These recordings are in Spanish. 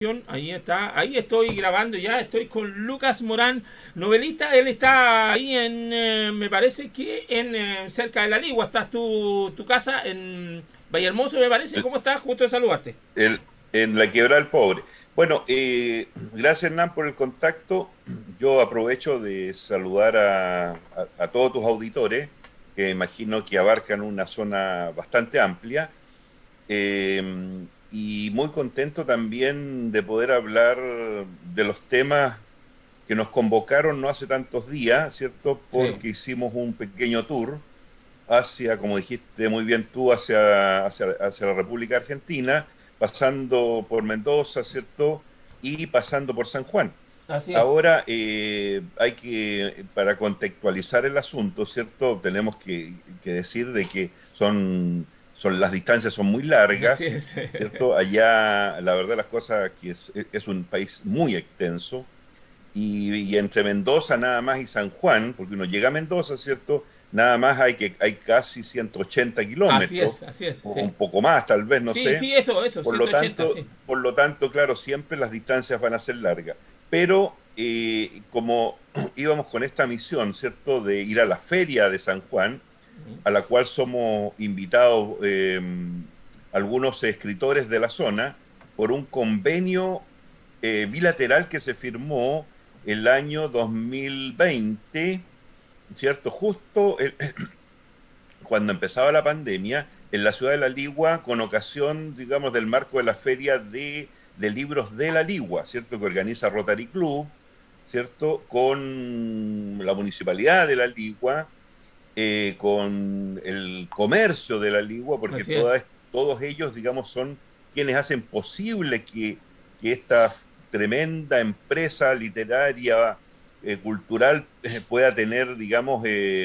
Ahí está, ahí estoy grabando ya, estoy con Lucas Morán, novelista. Él está ahí me parece que cerca de La Ligua, estás tu casa en Vallehermoso, me parece. ¿Cómo estás? Gusto de saludarte. el- en la quiebra del pobre. Bueno, gracias Hernán por el contacto. Yo aprovecho de saludar a todos tus auditores, que imagino que abarcan una zona bastante amplia, eh, y muy contento también de poder hablar de los temas que nos convocaron no hace tantos días, ¿cierto? Sí, Porque hicimos un pequeño tour hacia, como dijiste muy bien tú, hacia la República Argentina, pasando por Mendoza, ¿cierto? Y pasando por San Juan. así es. Ahora para contextualizar el asunto, ¿cierto? Tenemos que decir de que las distancias son muy Así largas, es. ¿cierto? Allá, la verdad, las cosas que es un país muy extenso y entre Mendoza nada más y San Juan, porque uno llega a Mendoza, ¿cierto? Nada más hay casi 180 kilómetros, Así es, o sí. un poco más, tal vez, no Sí, sé. sí, eso, 180, sí. Por lo tanto, claro, siempre las distancias van a ser largas. Pero como íbamos con esta misión, ¿cierto?, de ir a la feria de San Juan, a la cual somos invitados algunos escritores de la zona por un convenio bilateral que se firmó el año 2020, ¿cierto? Cuando empezaba la pandemia, en la ciudad de La Ligua, con ocasión, digamos, del marco de la feria de libros de La Ligua, ¿cierto? Que organiza Rotary Club, ¿cierto? Con la municipalidad de La Ligua, con el comercio de La Ligua, porque Así es. todos ellos, digamos, son quienes hacen posible que esta tremenda empresa literaria, cultural, pueda tener, digamos,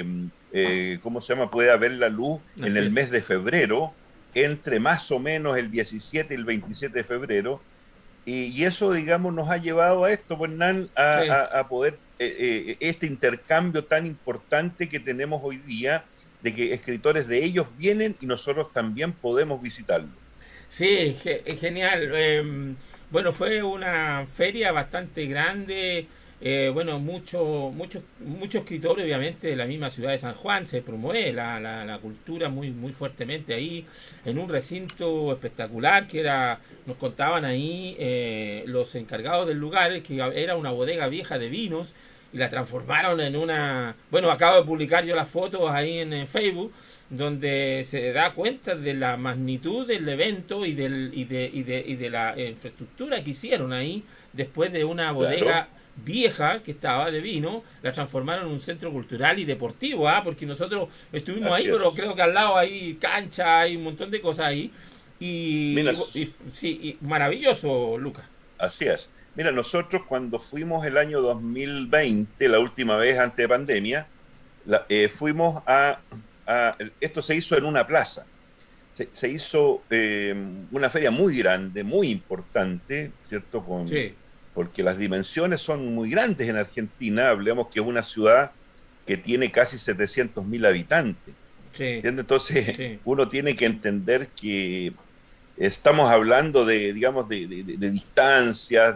¿cómo se llama? Pueda ver la luz en Así el es. mes de febrero, entre más o menos el 17 y el 27 de febrero, y eso, digamos, nos ha llevado a esto, pues, Nan, Sí. a poder, este intercambio tan importante que tenemos hoy día, de que escritores de ellos vienen y nosotros también podemos visitarlos. Sí, genial. Bueno, fue una feria bastante grande. Bueno, muchos escritores, obviamente, de la misma ciudad de San Juan. Se promueve la cultura muy fuertemente ahí, en un recinto espectacular que nos contaban ahí los encargados del lugar, que era una bodega vieja de vinos y la transformaron en una... Bueno, acabo de publicar yo las fotos ahí en Facebook, donde se da cuenta de la magnitud del evento y de la infraestructura que hicieron ahí, después de una Claro, bodega vieja que estaba de vino, la transformaron en un centro cultural y deportivo, ¿ah? Porque nosotros estuvimos ahí, así pero es. creo que al lado hay cancha, hay un montón de cosas ahí. Mira, Sí, maravilloso, Lucas. así es. Mira, nosotros cuando fuimos el año 2020, la última vez antes de pandemia, fuimos esto se hizo en una plaza. Se hizo una feria muy grande, muy importante, ¿cierto? Sí, Porque las dimensiones son muy grandes en Argentina. Hablemos que es una ciudad que tiene casi 700.000 habitantes. sí, ¿Entiendes? Entonces, sí, uno tiene que entender que estamos hablando de, digamos, de distancias,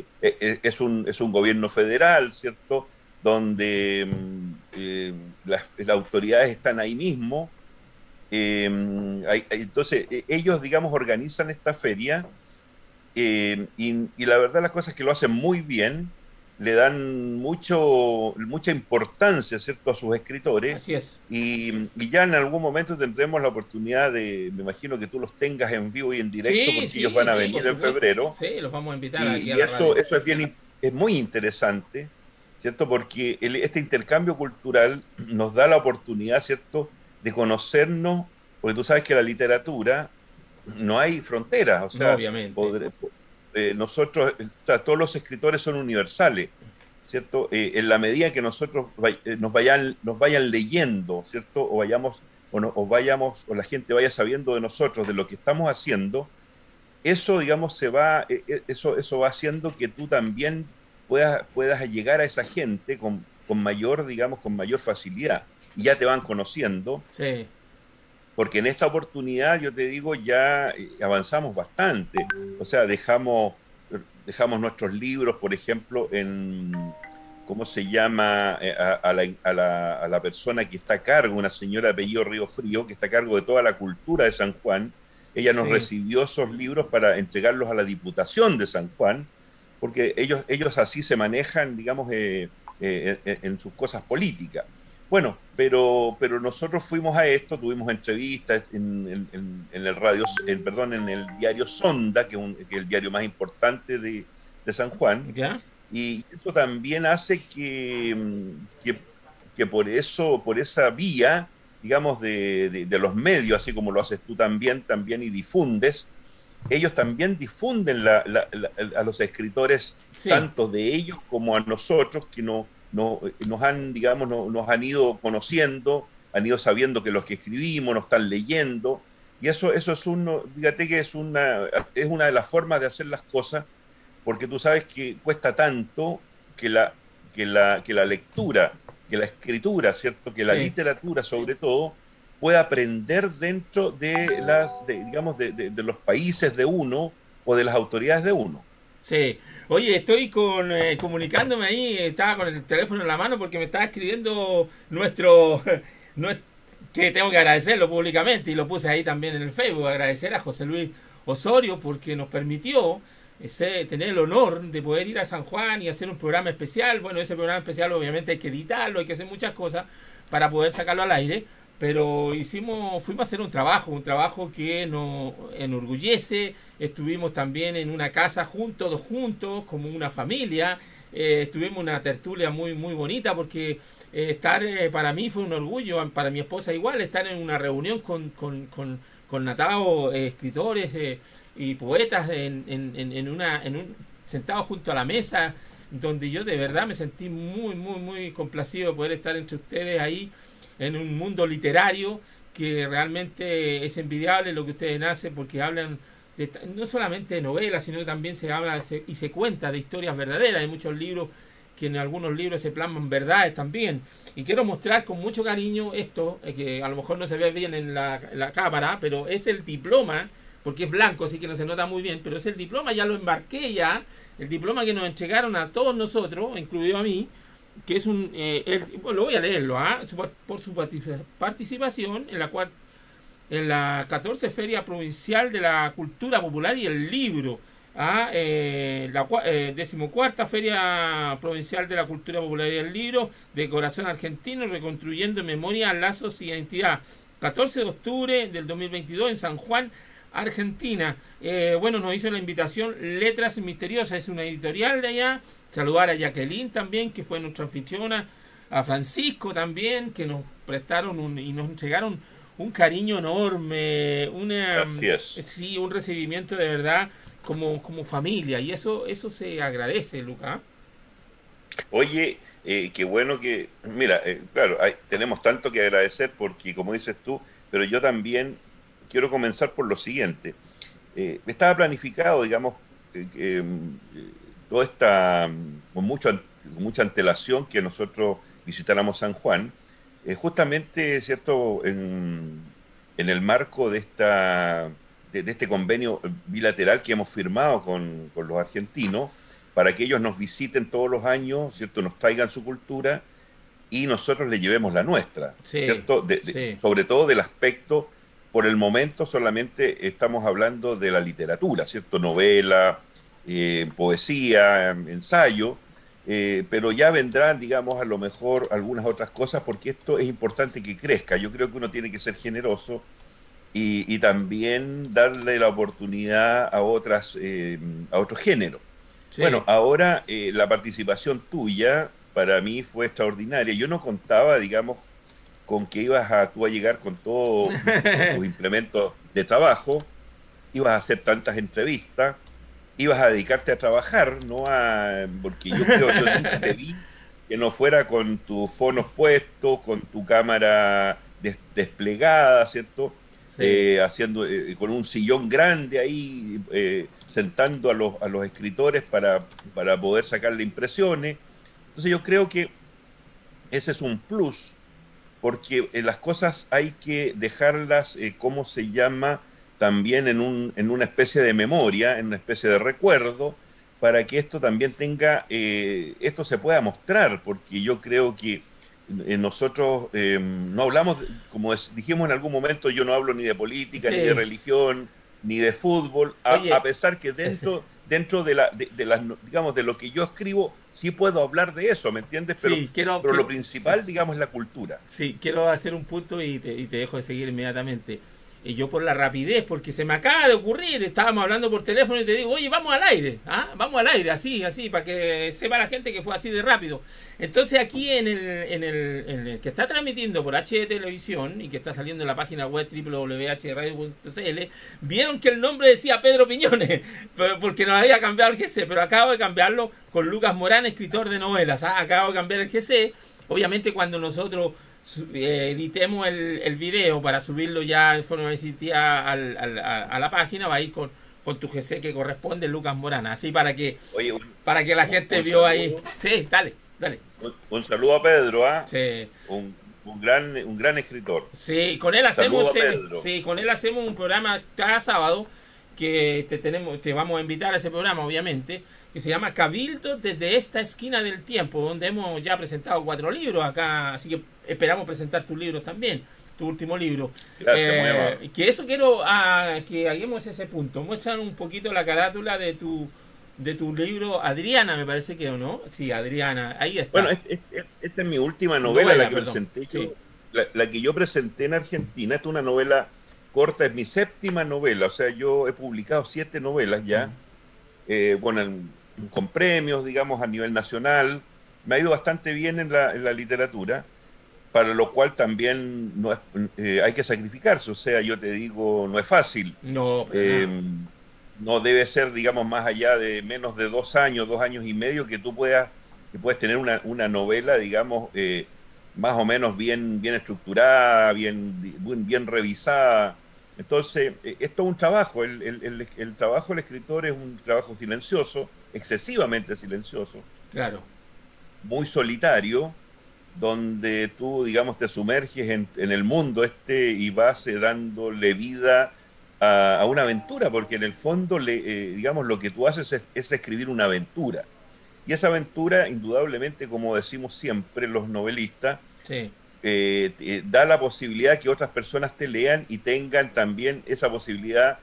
es un gobierno federal, ¿cierto? Donde las autoridades están ahí mismo. Entonces, ellos, digamos, organizan esta feria, y la verdad las cosas es que lo hacen muy bien, le dan mucha importancia, ¿cierto?, a sus escritores, así es. y ya en algún momento tendremos la oportunidad me imagino que tú los tengas en vivo y en directo, Sí, porque ellos sí, van a sí, por venir en supuesto. febrero, Sí, los vamos a invitar aquí a y la radio. eso es muy interesante, ¿cierto? Porque este intercambio cultural nos da la oportunidad, ¿cierto?, de conocernos, porque tú sabes que la literatura no hay fronteras, o No, sea, obviamente. nosotros, o sea, todos los escritores son universales, ¿cierto? En la medida que nosotros nos vayan leyendo, ¿cierto? O vayamos, o vayamos, o la gente vaya sabiendo de nosotros, de lo que estamos haciendo, eso, digamos, eso va haciendo que tú también puedas llegar a esa gente con mayor, digamos, con mayor facilidad. Y ya te van conociendo, Sí, porque en esta oportunidad, yo te digo, ya avanzamos bastante. O sea, dejamos nuestros libros, por ejemplo, en, ¿cómo se llama? A la persona que está a cargo, una señora de apellido Río Frío, que está a cargo de toda la cultura de San Juan. Ella nos Sí, recibió esos libros para entregarlos a la Diputación de San Juan, porque ellos así se manejan, digamos, en sus cosas políticas. Bueno, pero nosotros fuimos a esto, tuvimos entrevistas en el radio, perdón, en el diario Sonda, que es el diario más importante de San Juan, ¿ya? y eso también hace que, que por eso, por esa vía, digamos, de los medios, así como lo haces tú también y difundes, ellos también difunden a los escritores, Sí. tanto de ellos como a nosotros, que nos han, digamos, nos han ido conociendo, han ido sabiendo que los que escribimos nos están leyendo, y eso es fíjate que es una de las formas de hacer las cosas, porque tú sabes que cuesta tanto que la lectura, que la escritura, ¿cierto? Que la Sí. literatura, sobre todo, pueda aprender dentro digamos, de los países de uno o de las autoridades de uno. Sí. Oye, estoy comunicándome ahí, estaba con el teléfono en la mano porque me estaba escribiendo nuestro, nues- que tengo que agradecerlo públicamente y lo puse ahí también en el Facebook, agradecer a José Luis Osorio porque nos permitió tener el honor de poder ir a San Juan y hacer un programa especial. Bueno, ese programa especial obviamente hay que editarlo, hay que hacer muchas cosas para poder sacarlo al aire, pero fuimos a hacer un trabajo que nos enorgullece. Estuvimos también en una casa todos juntos, como una familia. Tuvimos una tertulia muy muy bonita porque para mí fue un orgullo, para mi esposa igual, estar en una reunión con Natao, escritores y poetas sentados junto a la mesa, donde yo de verdad me sentí muy muy muy complacido de poder estar entre ustedes ahí en un mundo literario que realmente es envidiable lo que ustedes hacen porque hablan no solamente de novelas, sino que también se habla y se cuenta de historias verdaderas. Hay muchos libros que en algunos libros se plasman verdades también. Y quiero mostrar con mucho cariño esto, que a lo mejor no se ve bien en la cámara, pero es el diploma, porque es blanco, así que no se nota muy bien, pero es el diploma, ya lo embarqué ya, el diploma que nos entregaron a todos nosotros, incluido a mí, que es bueno, lo voy a leerlo, por su participación en la 14 Feria Provincial de la Cultura Popular y el Libro, la 14ª Feria Provincial de la Cultura Popular y el Libro de Corazón Argentino, reconstruyendo memoria, lazos y identidad. 14 de octubre del 2022 en San Juan, Argentina. Bueno, nos hizo la invitación Letras Misteriosas, es una editorial de allá. Saludar a Jacqueline también, que fue nuestra anfitriona, a Francisco también, que nos prestaron y nos entregaron un cariño enorme, Así es. sí, un recibimiento de verdad como familia, y eso se agradece, Luca. Oye, qué bueno que, mira, claro, tenemos tanto que agradecer porque, como dices tú, pero yo también quiero comenzar por lo siguiente. Estaba planificado, digamos, toda esta, con mucha antelación que nosotros visitáramos San Juan, justamente, ¿cierto?, en el marco de este convenio bilateral que hemos firmado con los argentinos, para que ellos nos visiten todos los años, ¿cierto?, nos traigan su cultura y nosotros le llevemos la nuestra, Sí, ¿cierto? sí, Sobre todo del aspecto, por el momento solamente estamos hablando de la literatura, ¿cierto? Novela, poesía, ensayo, pero ya vendrán, digamos, a lo mejor algunas otras cosas, porque esto es importante que crezca. Yo creo que uno tiene que ser generoso y también darle la oportunidad a otros géneros. Bueno, sí. ahora la participación tuya para mí fue extraordinaria. Yo no contaba, digamos, con que tú a llegar con todos tus implementos de trabajo, ibas a hacer tantas entrevistas, ibas a dedicarte a trabajar, no a... Porque yo nunca te vi que no fuera con tus fonos puestos, con tu cámara desplegada, ¿cierto? Sí. Con un sillón grande ahí, sentando a los escritores para poder sacarle impresiones. Entonces yo creo que ese es un plus, porque las cosas hay que dejarlas, ¿cómo se llama? También en una especie de memoria, en una especie de recuerdo, para que esto también tenga, esto se pueda mostrar, porque yo creo que nosotros no hablamos, dijimos en algún momento, yo no hablo ni de política, Sí. ni de religión, ni de fútbol, Oye, a pesar que dentro de las, digamos, de lo que yo escribo, sí puedo hablar de eso, ¿me entiendes? sí, Pero lo principal, digamos, es la cultura. sí, quiero hacer un punto y te dejo de seguir inmediatamente. Y yo por la rapidez, porque se me acaba de ocurrir, estábamos hablando por teléfono y te digo, oye, vamos al aire, ¿ah? Vamos al aire, así, para que sepa la gente que fue así de rápido. Entonces aquí en el que está transmitiendo por HD Televisión y que está saliendo en la página web www.hradio.cl, vieron que el nombre decía Pedro Piñones, porque nos había cambiado el GC, pero acabo de cambiarlo con Lucas Morán, escritor de novelas, ¿ah? Acabo de cambiar el GC. Obviamente cuando nosotros editemos el video para subirlo ya de forma definitiva a la página, va a ir con tu GC que corresponde, Lucas Morana, así Oye, para que la gente un vio saludo, ahí. Sí, dale. un saludo a Pedro, ¿ah? Sí. Un gran escritor. Sí, con él hacemos Pedro. un programa cada sábado que te vamos a invitar a ese programa, obviamente, que se llama Cabildo desde esta esquina del tiempo, donde hemos ya presentado 4 libros acá, así que esperamos presentar tus libros también, tu último libro. Gracias, muy amable. Que eso quiero que hagamos ese punto. Muestran un poquito la carátula de tu libro, Adriana, me parece que, ¿o no? Sí, Adriana, ahí está. Bueno, esta es mi última novela, la que presenté yo, sí. la que yo presenté en Argentina. Esta es una novela corta, es mi 7ª novela, o sea, yo he publicado 7 novelas ya, bueno, con premios, digamos, a nivel nacional. Me ha ido bastante bien en la literatura, para lo cual también no hay que sacrificarse, o sea, yo te digo, no es fácil. No, No debe ser, digamos, más allá de menos de 2 años, 2 años y medio, que puedes tener una novela, digamos, más o menos bien estructurada, bien revisada. Entonces, esto es un trabajo. El trabajo del escritor es un trabajo silencioso, excesivamente silencioso. Claro. Muy solitario, donde tú, digamos, te sumerges en el mundo y vas dándole vida a una aventura, porque en el fondo, digamos, lo que tú haces es escribir una aventura. Y esa aventura, indudablemente, como decimos siempre los novelistas, sí, da la posibilidad que otras personas te lean y tengan también esa posibilidad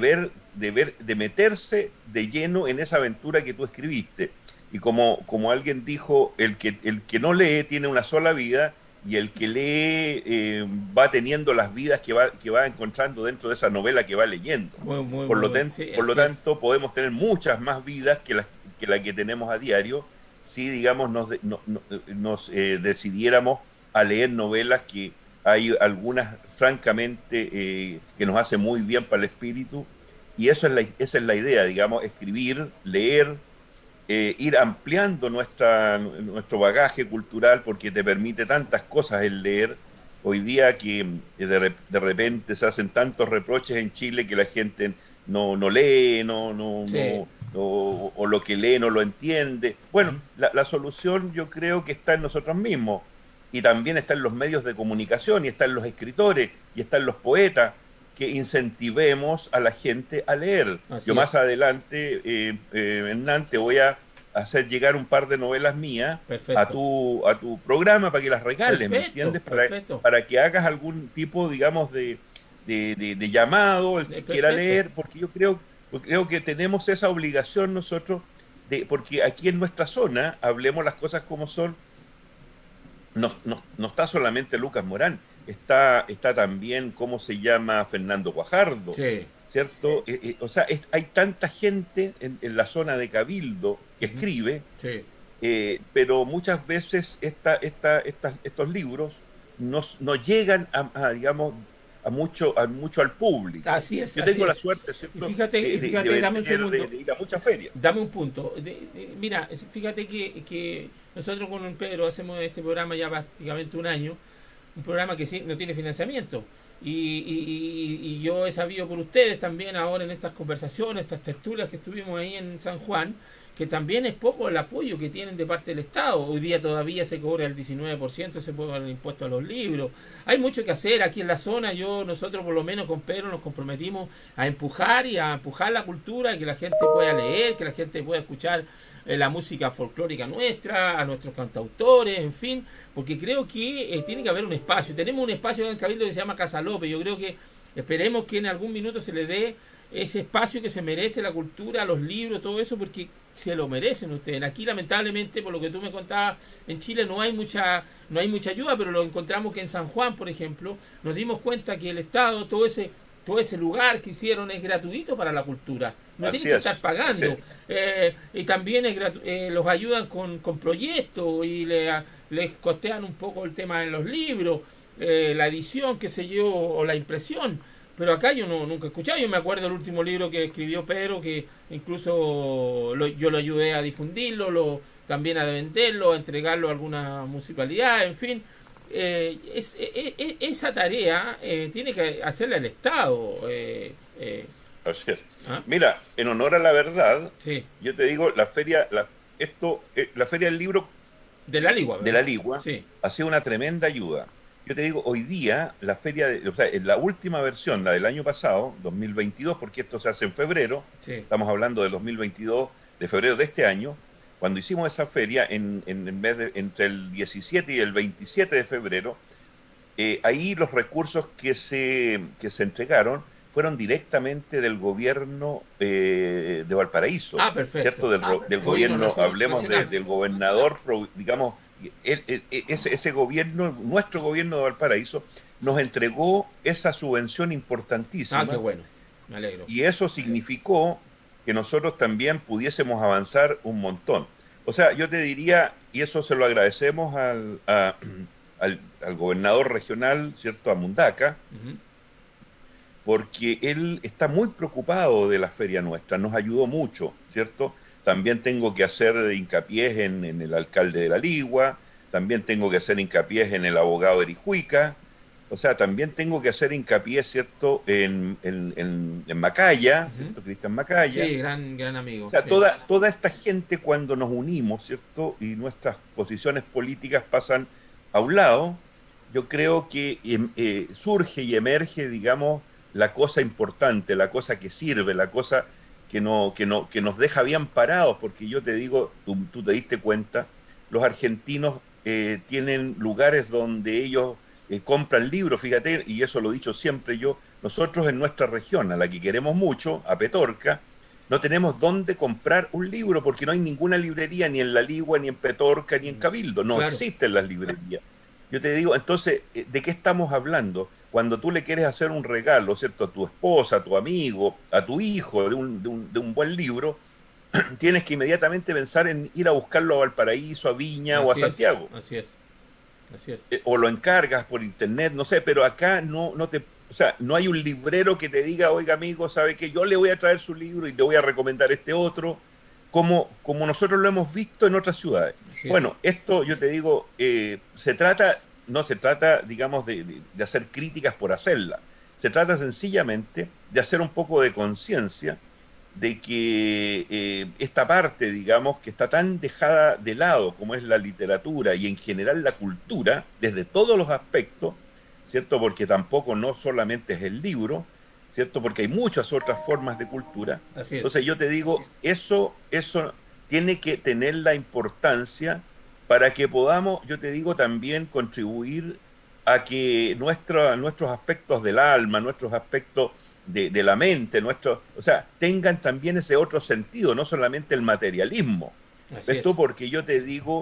de meterse de lleno en esa aventura que tú escribiste. Y como alguien dijo, el que no lee tiene una sola vida, y el que lee va teniendo las vidas que va encontrando dentro de esa novela que va leyendo. Por lo tanto, podemos tener muchas más vidas que la que tenemos a diario, si, digamos, nos decidiéramos a leer novelas, que hay algunas, francamente, que nos hacen muy bien para el espíritu. Y esa es la idea, digamos, escribir, leer, ir ampliando nuestro bagaje cultural, porque te permite tantas cosas el leer. Hoy día que de repente se hacen tantos reproches en Chile que la gente no lee, sí, o lo que lee no lo entiende. Bueno, la solución yo creo que está en nosotros mismos, y también está en los medios de comunicación, y está en los escritores, y está en los poetas, que incentivemos a la gente a leer. Yo más adelante, Hernán, te voy a hacer llegar un par de novelas mías a tu programa, para que las regales, ¿me entiendes? Para que hagas algún tipo, digamos, de llamado, el que quiera leer, porque yo creo que tenemos esa obligación nosotros, porque aquí en nuestra zona, hablemos las cosas como son, no está solamente Lucas Morán, está también, ¿cómo se llama?, Fernando Guajardo, sí, ¿cierto? O sea, hay tanta gente en la zona de Cabildo que escribe, sí, pero muchas veces estos libros no llegan digamos, a mucho al público. Así es. Yo tengo la suerte, ¿cierto?, fíjate, dame un segundo. De ir a muchas ferias. Dame un punto. Mira, fíjate que nosotros con Pedro hacemos este programa ya prácticamente un año, un programa que sí no tiene financiamiento. Y yo he sabido por ustedes también ahora en estas conversaciones, estas tertulias que estuvimos ahí en San Juan, que también es poco el apoyo que tienen de parte del Estado. Hoy día todavía se cobra el 19%, se paga el impuesto a los libros. Hay mucho que hacer aquí en la zona. Nosotros por lo menos con Pedro nos comprometimos a empujar la cultura, que la gente pueda leer, que la gente pueda escuchar la música folclórica nuestra, a nuestros cantautores, en fin, porque creo que tiene que haber un espacio. Tenemos un espacio en Cabildo que se llama Casa López. Yo creo que esperemos que en algún minuto se le dé ese espacio que se merece la cultura, los libros, todo eso, porque se lo merecen ustedes. Aquí lamentablemente, por lo que tú me contabas, en Chile no hay mucha ayuda, pero lo encontramos que en San Juan, por ejemplo, nos dimos cuenta que el Estado, todo ese lugar que hicieron es gratuito para la cultura, no tienen que estar pagando, y también los ayudan con proyectos y les costean un poco el tema de los libros, la edición, qué sé yo, o la impresión. Pero acá yo nunca he escuchado. Yo me acuerdo del último libro que escribió Pedro, que incluso yo lo ayudé a difundirlo, también a venderlo, a entregarlo a alguna municipalidad, en fin. Esa tarea tiene que hacerla el Estado. Así es. ¿Ah? Mira, en honor a la verdad, sí, yo te digo, la feria del libro de la Ligua, sí, ha sido una tremenda ayuda. Yo te digo, hoy día la feria, en la última versión, la del año pasado, 2022, porque esto se hace en febrero, sí, estamos hablando del 2022, de febrero de este año, cuando hicimos esa feria entre el 17 y el 27 de febrero, ahí los recursos que se entregaron fueron directamente del gobierno de Valparaíso. Perfecto. ¿Cierto? Del gobierno, hablemos del gobernador, digamos. Ese gobierno, nuestro gobierno de Valparaíso, nos entregó esa subvención importantísima. Qué bueno, me alegro. Y eso significó que nosotros también pudiésemos avanzar un montón. O sea, yo te diría, y eso se lo agradecemos al gobernador regional, ¿cierto?, a Mundaca, porque él está muy preocupado de la feria nuestra, nos ayudó mucho, ¿cierto? También tengo que hacer hincapié en el alcalde de La Ligua, también tengo que hacer hincapié en el abogado Erijuica, o sea, también tengo que hacer hincapié, ¿cierto?, en Macaya, ¿cierto? Cristian Macaya. Sí, gran amigo. O sea, sí, toda esta gente cuando nos unimos, ¿cierto?, y nuestras posiciones políticas pasan a un lado, yo creo que surge y emerge, digamos, la cosa importante, la cosa que sirve, la cosa que nos deja bien parados, porque yo te digo, tú te diste cuenta, los argentinos tienen lugares donde ellos compran libros, fíjate, y eso lo he dicho siempre yo, nosotros en nuestra región, a la que queremos mucho, a Petorca, no tenemos dónde comprar un libro, porque no hay ninguna librería, ni en La Ligua, ni en Petorca, ni en Cabildo, no existen las librerías. Yo te digo, entonces, ¿de qué estamos hablando? Cuando tú le quieres hacer un regalo, ¿cierto?, a tu esposa, a tu amigo, a tu hijo, de un buen libro, tienes que inmediatamente pensar en ir a buscarlo a Valparaíso, a Viña o a Santiago. Así es. O lo encargas por internet, no sé, pero acá no hay un librero que te diga, oiga amigo, ¿sabe qué? Yo le voy a traer su libro y te voy a recomendar este otro, como nosotros lo hemos visto en otras ciudades. Bueno, esto yo te digo, no se trata, digamos, de hacer críticas por hacerla. Se trata sencillamente de hacer un poco de conciencia de que esta parte, digamos, que está tan dejada de lado como es la literatura y en general la cultura, desde todos los aspectos, ¿cierto? Porque tampoco no solamente es el libro, ¿cierto? Porque hay muchas otras formas de cultura. Entonces yo te digo, eso tiene que tener la importancia para que podamos, yo te digo, también contribuir a que nuestros aspectos del alma, nuestros aspectos de la mente, tengan también ese otro sentido, no solamente el materialismo. Esto porque yo te digo,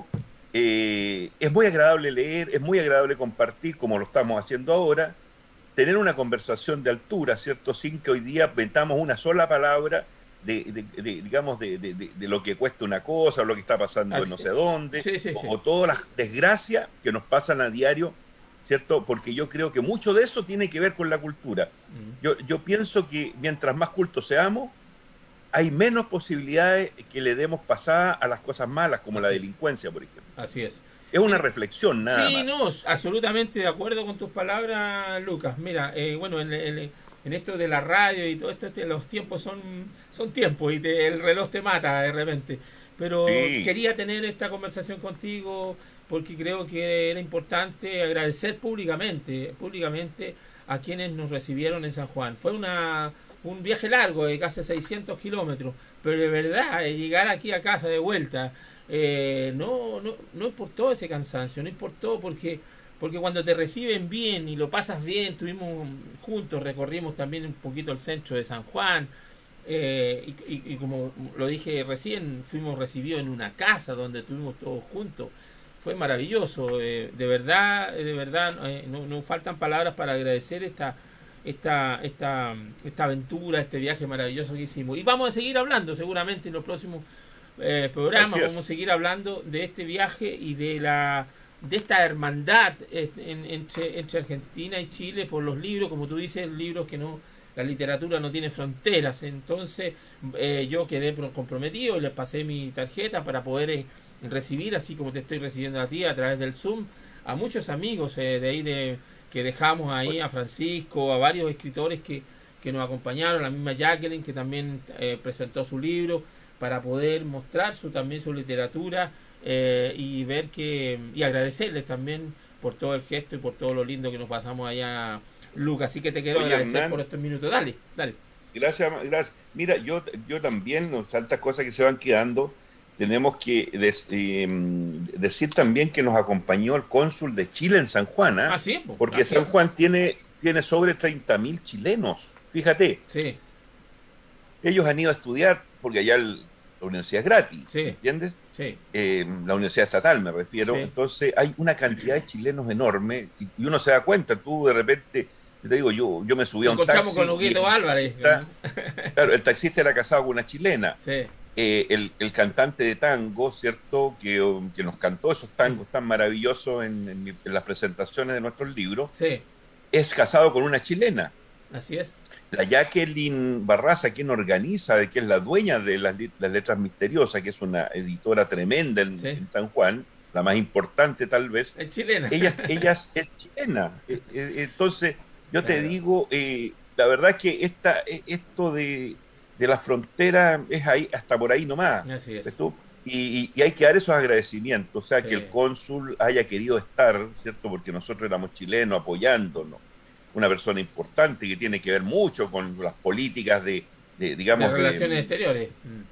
es muy agradable leer, es muy agradable compartir, como lo estamos haciendo ahora, tener una conversación de altura, ¿cierto? Sin que hoy día metamos una sola palabra digamos, de lo que cuesta una cosa, o lo que está pasando en no sé dónde, o todas las desgracias que nos pasan a diario, ¿cierto? Porque yo creo que mucho de eso tiene que ver con la cultura. Yo pienso que mientras más cultos seamos, hay menos posibilidades que le demos pasada a las cosas malas, como la delincuencia, por ejemplo. Así es. Es una reflexión, nada más. Sí, no, absolutamente de acuerdo con tus palabras, Lucas. Mira, bueno, en esto de la radio y todo esto, los tiempos son tiempos y el reloj te mata de repente. pero Sí, quería tener esta conversación contigo porque creo que era importante agradecer públicamente a quienes nos recibieron en San Juan. Fue un viaje largo de casi 600 kilómetros, pero de verdad, llegar aquí a casa de vuelta, no importó ese cansancio, no importó porque cuando te reciben bien y lo pasas bien, estuvimos juntos, recorrimos también un poquito el centro de San Juan, y como lo dije recién, fuimos recibidos en una casa donde estuvimos todos juntos. Fue maravilloso, de verdad, no faltan palabras para agradecer esta aventura, este viaje maravilloso que hicimos. Y vamos a seguir hablando seguramente en los próximos programas, vamos a seguir hablando de este viaje y de esta hermandad entre Argentina y Chile por los libros, como tú dices, libros que no, la literatura no tiene fronteras. Entonces yo quedé comprometido, les pasé mi tarjeta para poder recibir, así como te estoy recibiendo a ti a través del Zoom, a muchos amigos de ahí que dejamos ahí, a Francisco, a varios escritores que nos acompañaron, la misma Jacqueline que también presentó su libro para poder mostrar también su literatura, y ver y agradecerles también por todo el gesto y por todo lo lindo que nos pasamos allá, Lucas. Así que te quiero agradecer, Hernán, por estos minutos. Dale. Gracias. Mira, yo también, tantas cosas que se van quedando. Tenemos que decir también que nos acompañó el cónsul de Chile en San Juan, ¿eh? Sí, porque San Juan tiene sobre 30.000 chilenos, fíjate. Sí. Ellos han ido a estudiar, porque allá la universidad es gratis, sí. ¿Entiendes? Sí. La universidad estatal, me refiero. Sí. Entonces hay una cantidad de chilenos enorme y uno se da cuenta, tú de repente, te digo, yo me subí a un taxi. Con Huguito Álvarez. Claro, el taxista era casado con una chilena. Sí. El cantante de tango, ¿cierto? Que nos cantó esos tangos tan maravillosos en las presentaciones de nuestros libros, sí. Es casado con una chilena. Así es. La Jacqueline Barraza, quien organiza, que es la dueña de las Letras Misteriosas, que es una editora tremenda en San Juan, la más importante tal vez. Es chilena. Ella es chilena. Entonces, yo te digo, la verdad es que esto de la frontera es ahí, hasta por ahí nomás. Así es. Y hay que dar esos agradecimientos, o sea, que el cónsul haya querido estar, ¿cierto? Porque nosotros éramos chilenos apoyándonos. Una persona importante que tiene que ver mucho con las políticas de relaciones exteriores.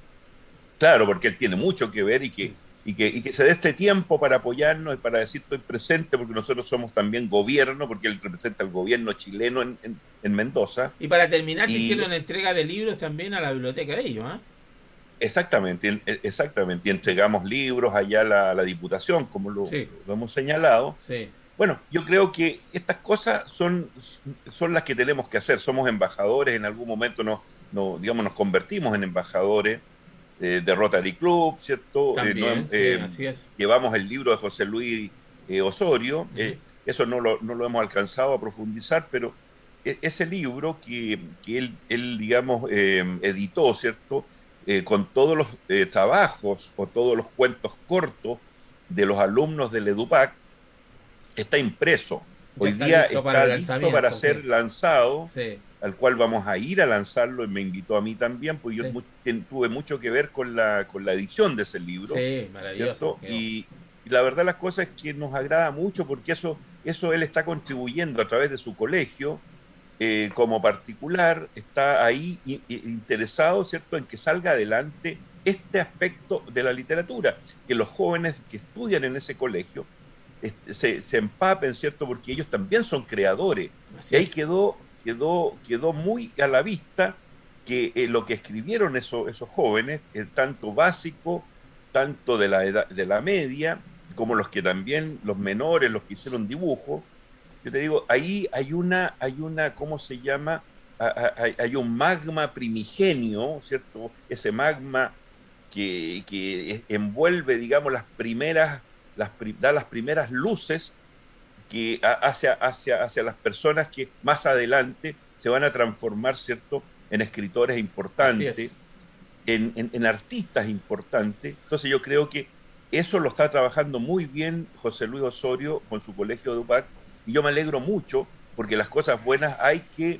Claro, porque él tiene mucho que ver y que se dé este tiempo para apoyarnos y para decir estoy presente, porque nosotros somos también gobierno, porque él representa el gobierno chileno en Mendoza. Y para terminar, se hicieron entrega de libros también a la biblioteca de ellos, ¿eh? Exactamente. Y entregamos libros allá a la Diputación, como lo hemos señalado. Sí. Bueno, yo creo que estas cosas son las que tenemos que hacer. Somos embajadores, en algún momento nos convertimos en embajadores de Rotary Club, ¿cierto? También, así es. Llevamos el libro de José Luis Osorio. Eso no lo hemos alcanzado a profundizar, pero ese libro que él digamos, editó, ¿cierto? Con todos los trabajos o todos los cuentos cortos de los alumnos del EDUPAC, está impreso. Hoy día está listo para ser lanzado, al cual vamos a ir a lanzarlo, y me invitó a mí también, porque yo tuve mucho que ver con la edición de ese libro. Sí, maravilloso. Y la verdad las cosas es que nos agrada mucho, porque eso él está contribuyendo a través de su colegio, como particular, está ahí interesado, ¿cierto?, en que salga adelante este aspecto de la literatura, que los jóvenes que estudian en ese colegio se empapen, ¿cierto?, porque ellos también son creadores. Y ahí quedó muy a la vista que lo que escribieron esos jóvenes, tanto básico, tanto de la media, como los menores, los que hicieron dibujo. Yo te digo, ahí hay una, ¿cómo se llama? Hay un magma primigenio, ¿cierto? Ese magma que envuelve, digamos, da las primeras luces que hacia las personas que más adelante se van a transformar, ¿cierto?, en escritores importantes, en artistas importantes. Entonces yo creo que eso lo está trabajando muy bien José Luis Osorio con su colegio de UPAC, y yo me alegro mucho, porque las cosas buenas hay que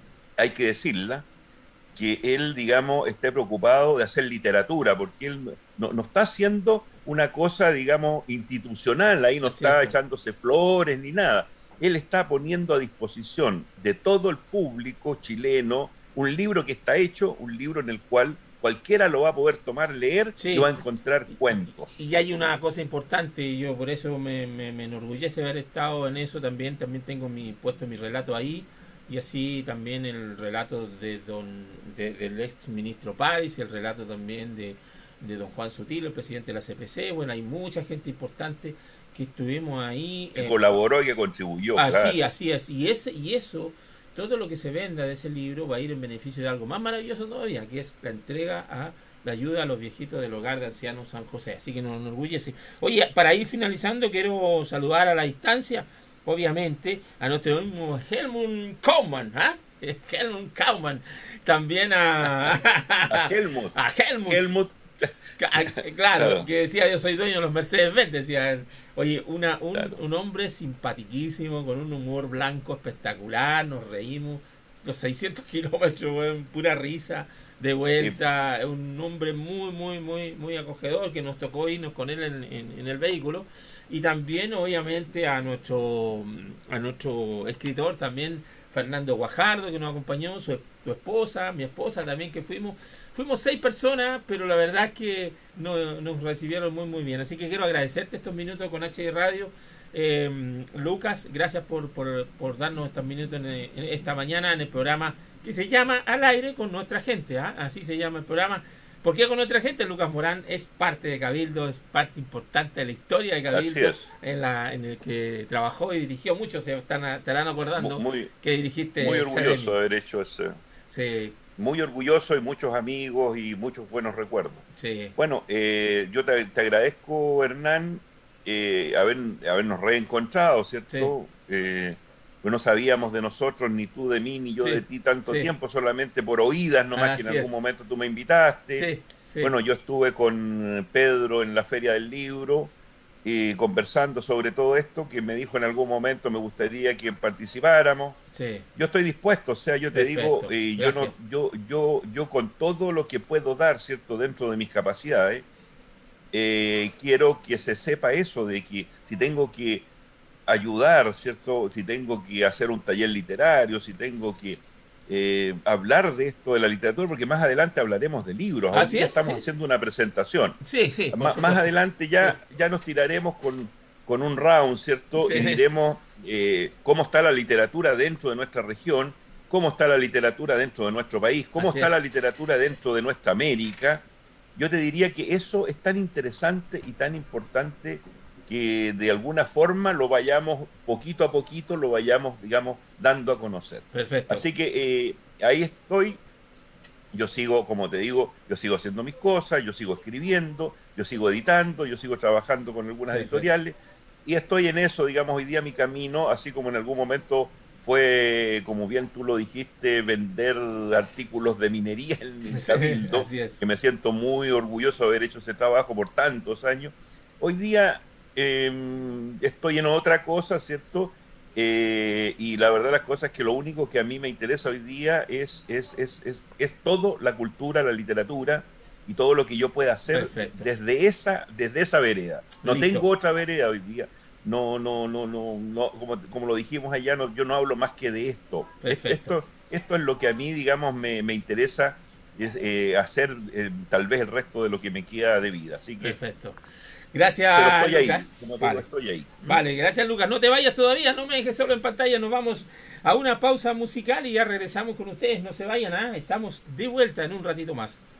decirlas, que él, digamos, esté preocupado de hacer literatura, porque no está haciendo una cosa, digamos, institucional, ahí no está echándose flores ni nada. Él está poniendo a disposición de todo el público chileno un libro que está hecho, un libro en el cual cualquiera lo va a poder tomar, leer y va a encontrar cuentos. Y hay una cosa importante, y yo por eso me enorgullece haber estado en eso también tengo puesto mi relato ahí, y así también el relato del ex ministro Páez, y el relato también de don Juan Sutil, el presidente de la CPC. Bueno, hay mucha gente importante que estuvimos ahí. Que colaboró y que contribuyó. Así es. Y eso, todo lo que se venda de ese libro va a ir en beneficio de algo más maravilloso todavía, que es la entrega la ayuda a los viejitos del hogar de ancianos San José. Así que nos enorgullece. Oye, para ir finalizando, quiero saludar a la distancia, obviamente, a nuestro mismo Helmut Kaumann, Helmut Kaumann. También a Helmut. A Helmut. Claro, que decía, yo soy dueño de los Mercedes-Benz, decía él. Oye, un hombre simpaticísimo, con un humor blanco espectacular, nos reímos los 600 kilómetros, pura risa de vuelta, un hombre muy acogedor, que nos tocó irnos con él en el vehículo. Y también obviamente a nuestro escritor también, Fernando Guajardo, que nos acompañó, tu esposa, mi esposa también, que fuimos 6 personas, pero la verdad es que nos recibieron muy bien. Así que quiero agradecerte estos minutos con HI Radio. Lucas, gracias por darnos estos minutos en esta mañana en el programa que se llama Al Aire con Nuestra Gente, así se llama el programa. ¿Por qué con Nuestra Gente? Lucas Morán es parte de Cabildo, es parte importante de la historia de Cabildo, en el que trabajó y dirigió mucho. Se estarán acordando que dirigiste. Muy orgulloso de haber hecho ese. Sí. Muy orgulloso, y muchos amigos y muchos buenos recuerdos. Sí. Bueno, yo te agradezco, Hernán, habernos reencontrado, ¿cierto? Sí. No sabíamos de nosotros, ni tú de mí, ni yo de ti tanto tiempo, solamente por oídas, nomás que en algún momento tú me invitaste. Sí. Bueno, yo estuve con Pedro en la Feria del Libro, conversando sobre todo esto, que me dijo en algún momento me gustaría que participáramos. Sí. Yo estoy dispuesto, o sea, yo te digo, yo con todo lo que puedo dar, ¿cierto?, dentro de mis capacidades, quiero que se sepa eso, de que si tengo que ayudar, ¿cierto?, si tengo que hacer un taller literario, si tengo que hablar de esto de la literatura, porque más adelante hablaremos de libros. Así es, estamos haciendo una presentación. Sí. Más adelante ya nos tiraremos con un round, ¿cierto? Y diremos cómo está la literatura dentro de nuestra región, cómo está la literatura dentro de nuestro país, cómo está la literatura dentro de nuestra América. Yo te diría que eso es tan interesante y tan importante que de alguna forma lo vayamos, poquito a poquito, lo vayamos, digamos, dando a conocer. Perfecto. Así que ahí estoy. Yo sigo, como te digo, yo sigo haciendo mis cosas, yo sigo escribiendo, yo sigo editando, yo sigo trabajando con algunas editoriales, y estoy en eso, digamos, hoy día mi camino, así como en algún momento fue, como bien tú lo dijiste, vender artículos de minería en el Cabildo, que me siento muy orgulloso de haber hecho ese trabajo por tantos años. Hoy día estoy en otra cosa, ¿cierto? Y la verdad las cosas es que lo único que a mí me interesa hoy día es todo la cultura, la literatura y todo lo que yo pueda hacer desde esa vereda. No tengo otra vereda hoy día. No, como lo dijimos allá, yo no hablo más que de esto. Esto es lo que a mí, digamos, me interesa hacer tal vez el resto de lo que me queda de vida. Así que, perfecto. Gracias, pero estoy Lucas. Ahí, como vale. Estoy ahí. Vale, gracias, Lucas. No te vayas todavía, no me dejes solo en pantalla. Nos vamos a una pausa musical y ya regresamos con ustedes. No se vayan, estamos de vuelta en un ratito más.